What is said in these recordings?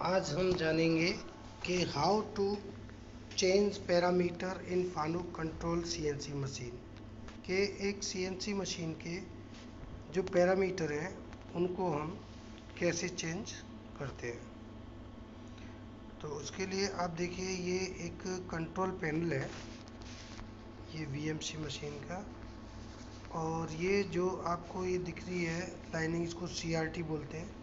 आज हम जानेंगे कि how to change parameter in Fanuc control CNC machine के एक सीएनसी मशीन के जो पैरामीटर हैं उनको हम कैसे चेंज करते हैं। तो उसके लिए आप देखिए, ये एक कंट्रोल पैनल है, ये वीएमसी मशीन का, और ये जो आपको ये दिख रही है लाइनिंग, इसको सीआरटी बोलते हैं,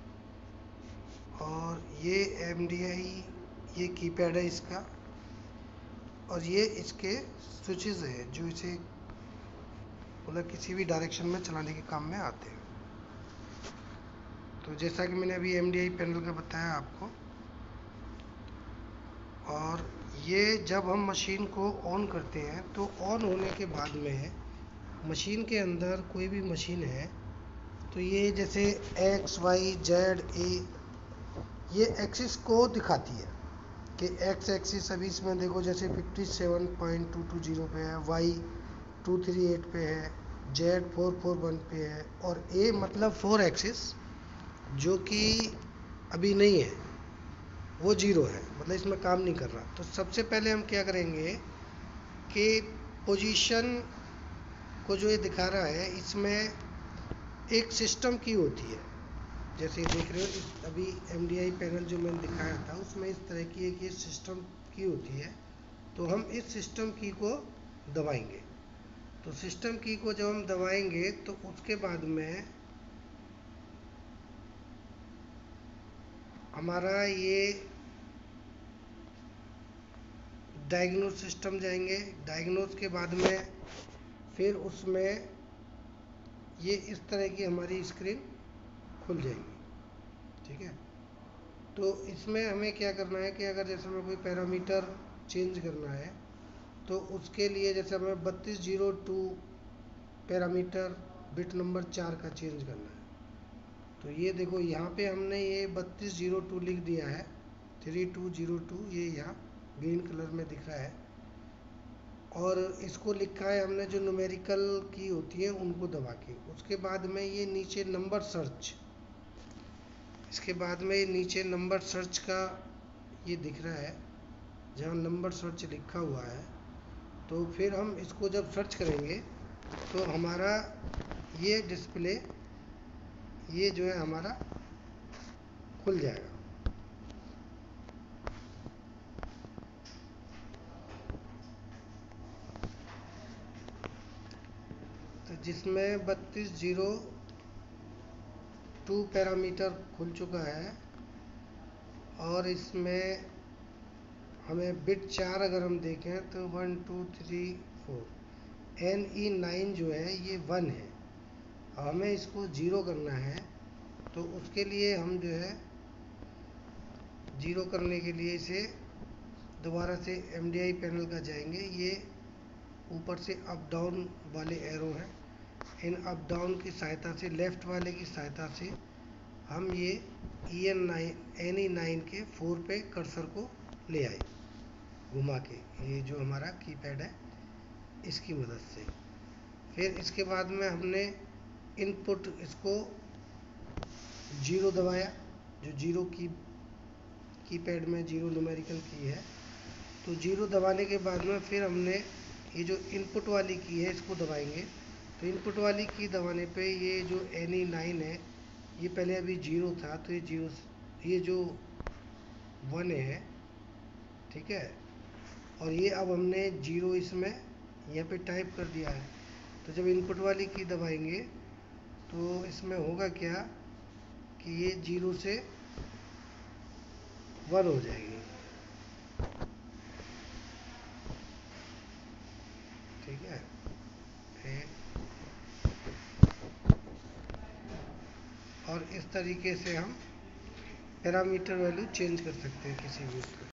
और ये एमडीआई ये कीपैड है इसका, और ये इसके स्विचेस है जो इसे मतलब किसी भी डायरेक्शन में चलाने के काम में आते हैं। तो जैसा कि मैंने अभी एमडीआई पैनल का बताया आपको, और ये जब हम मशीन को ऑन करते हैं तो ऑन होने के बाद में मशीन के अंदर कोई भी मशीन है तो ये जैसे एक्स वाई जेड ए ये एक्सिस को दिखाती है कि एक्स एक्सिस अभी इसमें देखो जैसे 57.220 पे है, वाई 238 पे है, जेड 441 पे है, और ए मतलब 4 एक्सिस जो कि अभी नहीं है, वो 0 है, मतलब इसमें काम नहीं कर रहा। तो सबसे पहले हम क्या करेंगे कि पोजीशन को जो ये दिखा रहा है इसमें एक सिस्टम की होती है, जैसे देख रहे हो अभी एमडीआई पैनल जो मैंने दिखाया था उसमें इस तरह की एक ये सिस्टम की होती है। तो हम इस सिस्टम की को दबाएंगे। तो सिस्टम की को जब हम दबाएंगे तो उसके बाद में हमारा ये डायग्नोस सिस्टम जाएंगे। डायग्नोस के बाद में फिर उसमें ये इस तरह की हमारी स्क्रीन खुल जाएगी, ठीक है। तो इसमें हमें क्या करना है कि अगर जैसे हमें कोई पैरामीटर चेंज करना है तो उसके लिए जैसे हमें 3202 पैरामीटर बिट नंबर 4 का चेंज करना है। तो ये देखो यहाँ पे हमने ये 3202 लिख दिया है, 3202 ये यहाँ ग्रीन कलर में दिख रहा है, और इसको लिखा है हमने जो न्यूमेरिकल की होती है उनको दबा के। उसके बाद में ये नीचे नंबर सर्च, इसके बाद में नीचे नंबर सर्च का ये दिख रहा है जहाँ नंबर सर्च लिखा हुआ है। तो फिर हम इसको जब सर्च करेंगे तो हमारा ये डिस्प्ले ये जो है हमारा खुल जाएगा। तो जिसमें 3202 पैरामीटर खुल चुका है, और इसमें हमें बिट 4 अगर हम देखें तो 1 2 3 4 NE9 जो है ये 1 है, और हमें इसको 0 करना है। तो उसके लिए हम जो है 0 करने के लिए इसे दोबारा से एमडीआई पैनल का जाएंगे। ये ऊपर से अप डाउन वाले एरो हैं, इन अप डाउन की सहायता से, लेफ़्ट वाले की सहायता से हम ये NE9 के 4 पे कर्सर को ले आए घुमा के, ये जो हमारा कीपैड है इसकी मदद से। फिर इसके बाद में हमने इनपुट इसको 0 दबाया, जो 0 कीपैड में 0 न्यूमेरिकल की है। तो 0 दबाने के बाद में फिर हमने ये जो इनपुट वाली की है इसको दबाएंगे। तो इनपुट वाली की दबाने पे ये जो NE9 है ये पहले अभी 0 था, तो ये 0 ये जो 1 है, ठीक है, और ये अब हमने 0 इसमें यहाँ पे टाइप कर दिया है। तो जब इनपुट वाली की दबाएंगे तो इसमें होगा क्या कि ये 0 से 1 हो जाएगी, ठीक है। और इस तरीके से हम पैरामीटर वैल्यू चेंज कर सकते हैं किसी भी उसमें।